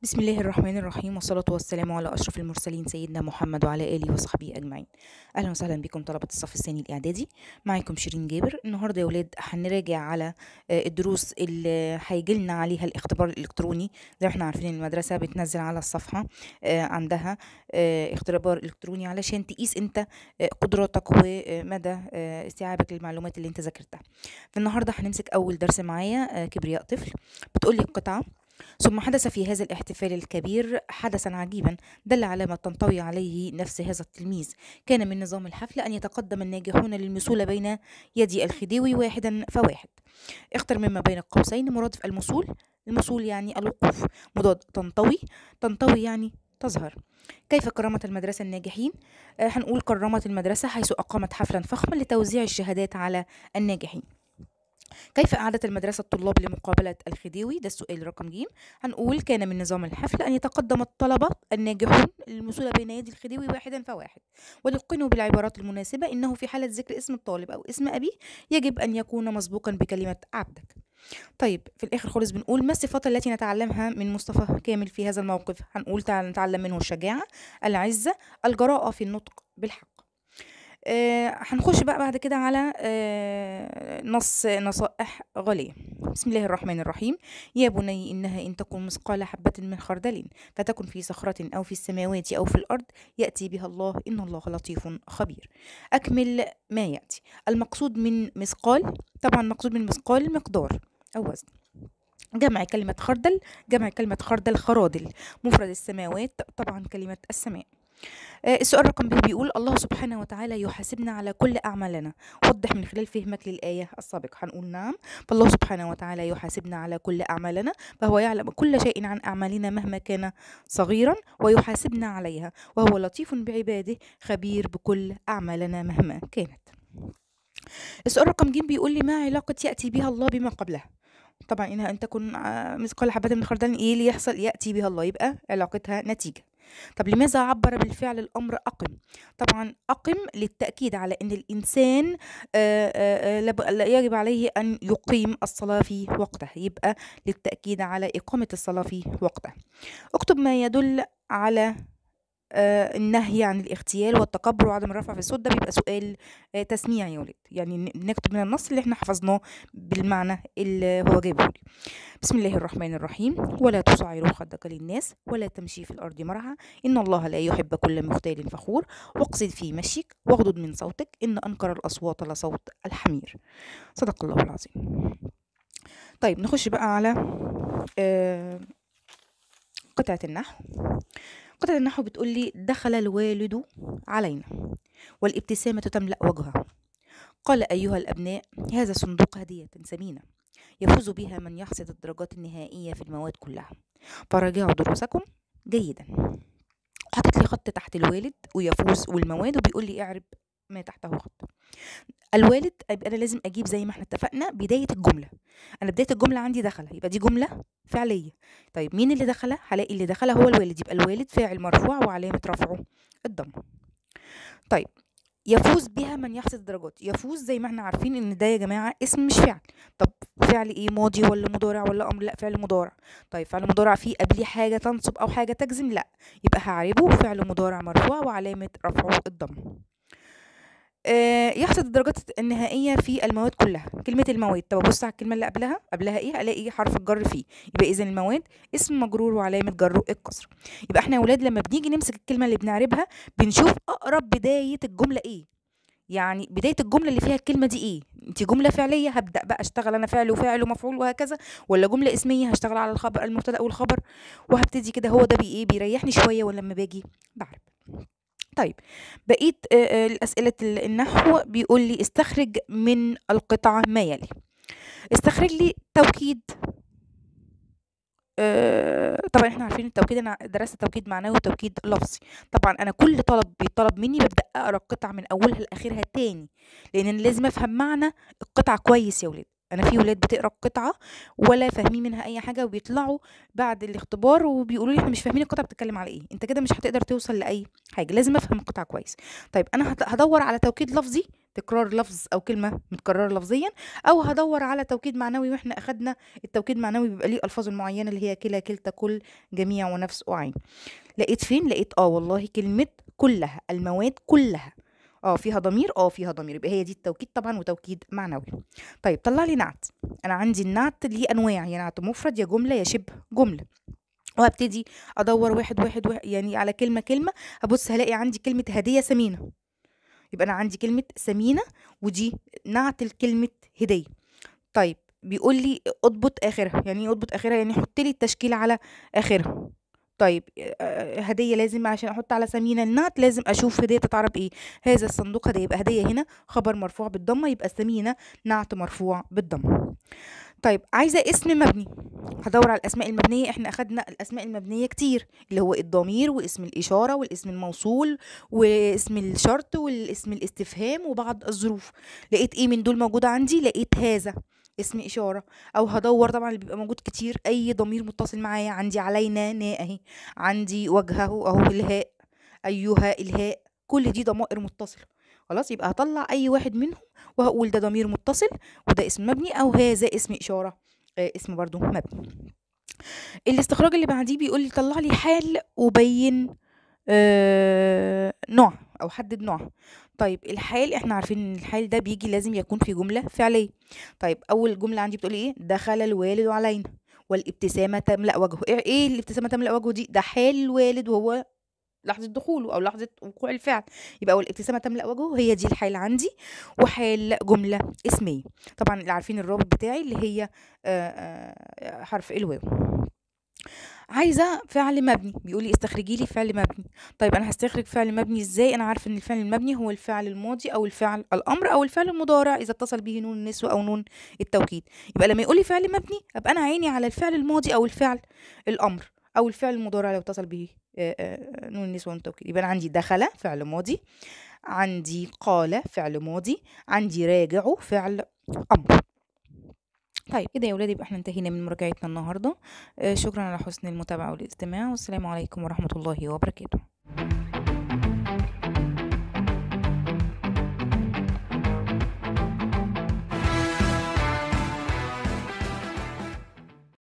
بسم الله الرحمن الرحيم والصلاة والسلام على أشرف المرسلين سيدنا محمد وعلى آله وصحبه أجمعين. أهلا وسهلا بكم طلبة الصف الثاني الإعدادي. معاكم شيرين جابر. النهاردة يا ولاد هنراجع على الدروس اللي هيجيلنا عليها الاختبار الإلكتروني. زي ما احنا عارفين إن المدرسة بتنزل على الصفحة عندها اختبار إلكتروني علشان تقيس انت قدراتك ومدى استيعابك للمعلومات اللي انت ذاكرتها. فالنهاردة هنمسك أول درس معايا كبرياء طفل. بتقولي القطعة: ثم حدث في هذا الاحتفال الكبير حدثا عجيبا دل على ما تنطوي عليه نفس هذا التلميذ. كان من نظام الحفل أن يتقدم الناجحون للمثول بين يدي الخديوي واحدا فواحد. اختر مما بين القوسين مرادف المثول. المثول يعني الوقوف، مضاد تنطوي. تنطوي يعني تظهر. كيف كرمت المدرسة الناجحين؟ هنقول كرمت المدرسة حيث أقامت حفلا فخما لتوزيع الشهادات على الناجحين. كيف أعادت المدرسة الطلاب لمقابلة الخديوي؟ ده السؤال رقم ج. هنقول كان من نظام الحفل أن يتقدم الطلبة الناجحون للمثول بين يدي الخديوي واحدا فواحد، ويلقنوا بالعبارات المناسبة إنه في حالة ذكر اسم الطالب أو اسم أبيه يجب أن يكون مسبوقا بكلمة عبدك. طيب في الآخر خالص بنقول: ما الصفات التي نتعلمها من مصطفى كامل في هذا الموقف؟ هنقول نتعلم منه الشجاعة، العزة، الجراءة في النطق بالحق. هنخش بقى بعد كده على نصائح غالية. بسم الله الرحمن الرحيم. يا بني إنها إن تكن مثقال حبة من خردل فتكن في صخرة أو في السماوات أو في الأرض يأتي بها الله إن الله لطيف خبير. أكمل ما يأتي. المقصود من مثقال، طبعا مقصود من مثقال مقدار أو وزن. جمع كلمة خردل، جمع كلمة خردل خرادل. مفرد السماوات طبعا كلمة السماء. السؤال رقم ب بيقول: الله سبحانه وتعالى يحاسبنا على كل أعمالنا. وضح من خلال فهمك للآية السابقة. هنقول نعم. فالله سبحانه وتعالى يحاسبنا على كل أعمالنا، فهو يعلم كل شيء عن أعمالنا مهما كان صغيرا ويحاسبنا عليها، وهو لطيف بعباده خبير بكل أعمالنا مهما كانت. السؤال رقم ج بيقول لي: ما علاقة يأتي بها الله بما قبلها؟ طبعا إنها أن تكون مثقال حبة من خردل، إيه اللي يحصل؟ يأتي بها الله، يبقى علاقتها نتيجة. طب لماذا عبر بالفعل الأمر أقم؟ طبعا أقم للتأكيد على أن الإنسان يجب عليه أن يقيم الصلاة في وقتها، يبقى للتأكيد على إقامة الصلاة في وقتها. اكتب ما يدل على النهي عن الاغتيال والتكبر وعدم الرفع في الصوت. ده بيبقى سؤال تسميعي يا ولاد، يعني نكتب من النص اللي احنا حفظناه بالمعنى اللي هو جايبه لي. بسم الله الرحمن الرحيم. ولا تصعر خدك للناس ولا تمشي في الأرض مرحا إن الله لا يحب كل مختال فخور واقصد في مشيك واغضض من صوتك إن أنكر الأصوات لصوت الحمير. صدق الله العظيم. طيب نخش بقى على قطعة النحو. قطعة النحو بتقول لي: دخل الوالد علينا والابتسامة تملأ وجهه. قال: أيها الأبناء، هذا صندوق هدية ثمينة يفوز بها من يحصد الدرجات النهائية في المواد كلها، فراجعوا دروسكم جيدا. حطت لي خط تحت الوالد ويفوز والمواد وبيقول لي اعرب ما تحته خط. الوالد يبقى انا لازم اجيب زي ما احنا اتفقنا بدايه الجمله. انا بدايه الجمله عندي دخل، يبقى دي جمله فعليه. طيب مين اللي دخل؟ هلاقي اللي دخل هو الوالد، يبقى الوالد فاعل مرفوع وعلامه رفعه الضمه. طيب يفوز بها من يحصد الدرجات. يفوز زي ما احنا عارفين ان ده يا جماعه اسم مش فعل. طب فعل ايه؟ ماضي ولا مضارع ولا امر؟ لا فعل مضارع. طيب فعل مضارع فيه قبليه حاجه تنصب او حاجه تجزم؟ لا، يبقى هعربه فعل مضارع مرفوع وعلامه رفعه الضم. يحصد الدرجات النهائيه في المواد كلها. كلمه المواد، طب ابص على الكلمه اللي قبلها ايه؟ الاقي حرف الجر فيه، يبقى اذا المواد اسم مجرور وعلامه جره الكسر. يبقى احنا يا ولاد لما بنيجي نمسك الكلمه اللي بنعربها بنشوف اقرب بدايه الجمله ايه، يعني بدايه الجمله اللي فيها الكلمه دي ايه. انت جمله فعليه هبدا بقى اشتغل انا فعل وفاعل ومفعول وهكذا، ولا جمله اسميه هشتغل على الخبر المبتدا والخبر وهبتدي كده. هو ده ايه بيريحني شويه ولما باجي بعرف. طيب بقيت الاسئله النحو بيقول لي: استخرج من القطعه ما يلي. استخرج لي توكيد. طبعا احنا عارفين التوكيد، انا درست توكيد معنوي وتوكيد لفظي. طبعا انا كل طلب بيطلب مني ببدا اقرا القطعه من اولها لاخرها تاني، لان انا لازم افهم معنى القطعه كويس يا ولاد. انا في ولاد بتقرا القطعه ولا فاهمين منها اي حاجه وبيطلعوا بعد الاختبار وبيقولوا لي احنا مش فاهمين القطعه بتتكلم على ايه. انت كده مش هتقدر توصل لاي حاجه، لازم افهم القطعه كويس. طيب انا هدور على توكيد لفظي تكرار لفظ او كلمه متكرره لفظيا، او هدور على توكيد معنوي، واحنا اخدنا التوكيد المعنوي بيبقى ليه الفاظ معينه اللي هي كلا، كلتا، كل، جميع، ونفس، وعين. لقيت فين؟ لقيت والله كلمه كلها، المواد كلها فيها ضمير، فيها ضمير، يبقى هي دي التوكيد طبعا، وتوكيد معنوي. طيب طلع لي نعت. انا عندي النعت ليه انواع، يا نعت مفرد، يا جمله، يا شبه جمله. وهبتدي ادور واحد واحد, واحد يعني على كلمه كلمه. هبص هلاقي عندي كلمه هديه سمينه، يبقى انا عندي كلمه سمينه، ودي نعت الكلمه هديه. طيب بيقول لي اضبط اخرها، يعني ايه اضبط اخرها؟ يعني حط لي التشكيل على اخرها. طيب هديه لازم عشان احط على سمينه النعت لازم اشوف هديه تتعرب ايه. هذا الصندوق هديه، يبقى هديه هنا خبر مرفوع بالضمه، يبقى سمينه نعت مرفوع بالضمه. طيب عايزه اسم مبني، هدور على الاسماء المبنيه. احنا اخدنا الاسماء المبنيه كتير، اللي هو الضمير، واسم الاشاره، والاسم الموصول، واسم الشرط، والاسم الاستفهام، وبعض الظروف. لقيت ايه من دول موجوده عندي؟ لقيت هذا اسم اشاره. او هدور طبعا اللي بيبقى موجود كتير اي ضمير متصل معايا، عندي علينا نا اهي، عندي وجهه اهو الهاء، ايها الهاء، كل دي ضمائر متصله. خلاص، يبقى هطلع اي واحد منهم وهقول ده ضمير متصل وده اسم مبني، او هذا اسم اشاره اسم برضو مبني. الاستخراج اللي بعديه بيقول لي طلع لي حال وبين نوع، او حدد نوع. طيب الحال احنا عارفين ان الحال ده بيجي لازم يكون في جمله فعليه. طيب اول جمله عندي بتقول ايه؟ دخل الوالد علينا والابتسامه تملا وجهه. ايه الابتسامه تملا وجهه دي؟ ده حال الوالد وهو لحظة دخوله أو لحظة وقوع الفعل، يبقى والابتسامة تملأ وجهه، هي دي الحال عندي. وحال جملة اسمية، طبعا اللي عارفين الرابط بتاعي اللي هي حرف الواو. عايزة فعل مبني، بيقولي استخرجي لي فعل مبني. طيب أنا هستخرج فعل مبني ازاي؟ أنا عارفة إن الفعل المبني هو الفعل الماضي أو الفعل الأمر أو الفعل المضارع إذا اتصل به نون النسوة أو نون التوكيد. يبقى لما يقولي فعل مبني أبقى أنا عيني على الفعل الماضي أو الفعل الأمر أو الفعل المضارع لو اتصل به نون النسوة والتوكيد. يبقى أنا عندي دخل فعل ماضي، عندي قال فعل ماضي، عندي راجع فعل أمر. طيب كده يا ولادي يبقى احنا انتهينا من مراجعتنا النهارده. شكرا على حسن المتابعة والاستماع، والسلام عليكم ورحمة الله وبركاته.